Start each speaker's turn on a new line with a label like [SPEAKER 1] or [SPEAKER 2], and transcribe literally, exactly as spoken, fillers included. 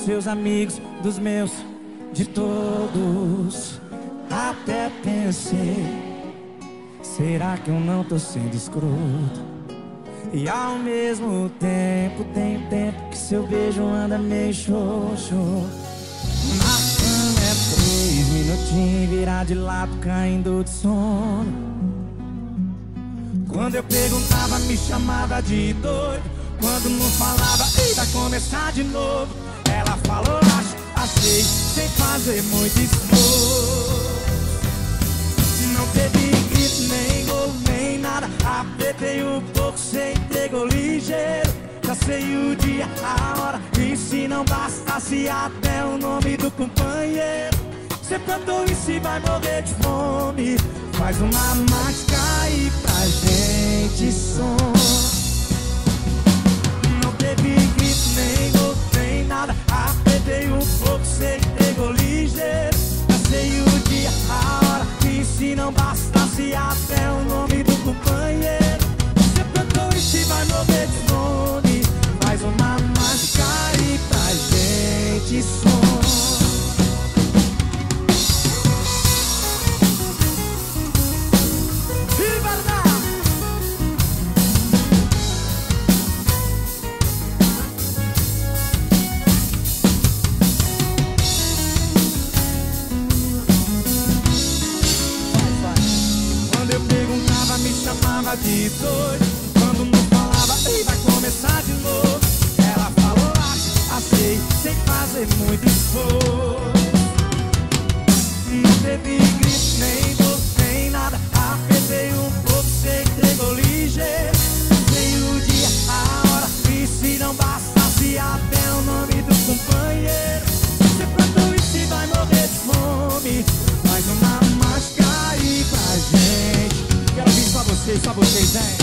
[SPEAKER 1] seus amigos, dos meus, de todos. Até pensei, será que eu não tô sendo escroto? E ao mesmo tempo, tem tempo que seu beijo anda meio xoxo. Na cama é três minutinhos, virar de lado, caindo de sono. Quando eu perguntava, me chamava de doido. Quando não falava, ei, vai começar de novo. Ela falou, acho, achei, sem fazer muito esforço. Não teve grito, nem gol, nem nada. Apertei um pouco, cê entregou ligeiro. Já sei o dia, a hora, e se não bastasse até o nome do companheiro. Cê plantou e se vai morrer de fome. Faz uma mágica aí pra gente som. Não teve grito, nem gol, nem nada. Apertei um pouco, cê entregou ligeiro. Já sei o dia, a hora, e se não bastasse até o nome do companheiro. Cê plantou e se vai morrer de fome. Faz uma mágica aí pra gente som. Me chamava de doido. Quando não falava, ei, vai começar de novo. Ela falou, acho, achei, sem fazer muito esforço. Não teve grito, nem dor, nem nada. Apertei um pouco, cê entregou ligeiro. Sei o dia, a hora, e se não bastasse até o nome do companheiro. Cê plantou e se vai morrer de fome. Mais uma mágica aí pra gente. Quero ouvir só vocês, só vocês, hein?